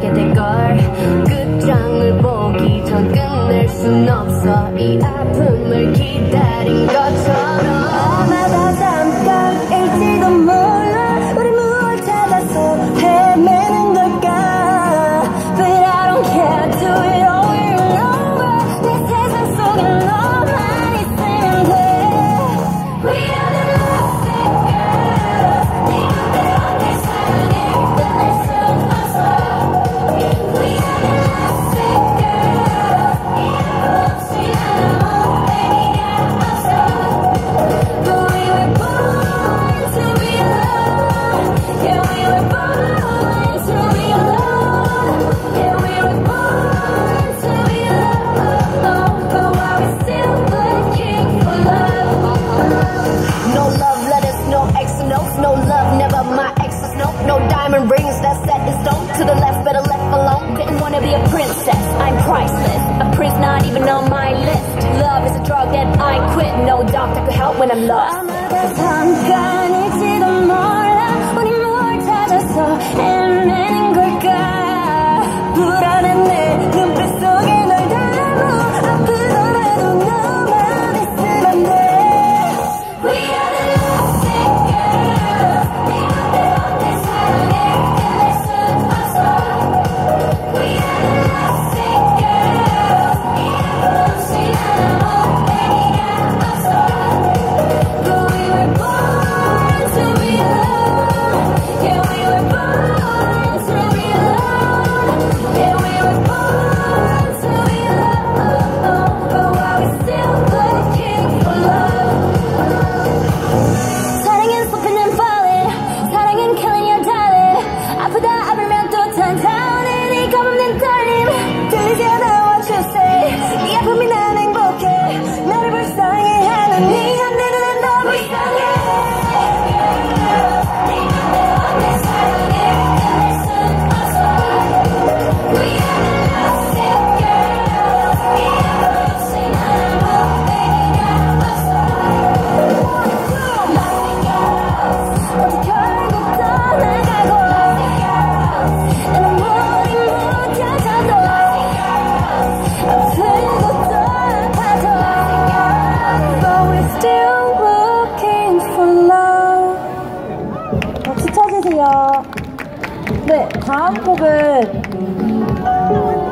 알게 될걸. 끝장을 보기 전 끝낼 순 없어. 이 아픔을 기다린 것처럼. 아마도 잠깐일지도 몰라. 우리 무엇 찾아서 헤매는 걸까. But I don't care. Do it all over. 내 세상 속에 너만 있으면 돼. We are the lost girls. 네 맘대로 내 사랑을 끝낼 순 없어. We are the lost girls. 이름 없이 나는 몽둥이가 없어. But we were born to be alone. Yeah, we were born to be alone. Yeah, we were born to be alone. But why we still looking for love? No love letters, no X notes, no love, never my exes, no. No diamond rings that's set in stone. To the left, better left alone. Didn't wanna be a princess, I'm priceless. A prince not even on my list. Love is a drug that I quit. No doctor could help when I'm lost. 아마도 잠깐일지도 몰라. 우리 뭘 찾아서 헤매는 걸까. 불안한 내 눈빛 속에 널 담아. 아프더라도 너만 있으면 돼. We are the lost girls. 네 맘대로 내 사랑을 끝낼 순 없어. We are the lost girls. 이름 없이 나는 몽둥이가 없어. But we were born to be alone. Yeah, we were born to be alone. Yeah, we were born to be alone. But why we still looking for love? 사랑은 쏟히는 falling. 사랑은 killing your darling. 아프다 아프면 또 탄탄해. 네 겁없는 떨림. 들리지 않아 what you say. 이 아픔이 난 행복해. 나를 불쌍해하는 네 한 내 눈엔 더 불쌍해. 네 맘대로 내 사랑을 끝낼 순 없어. We are the lost girls. 이름 없이 나는 몽둥이가 없어. Lost girls. 어디 결국 떠나가고. 나는 머리 묶여져도 아프고 또 아파도. But we're still looking for love. 박수 쳐주세요. 네, 다음 곡은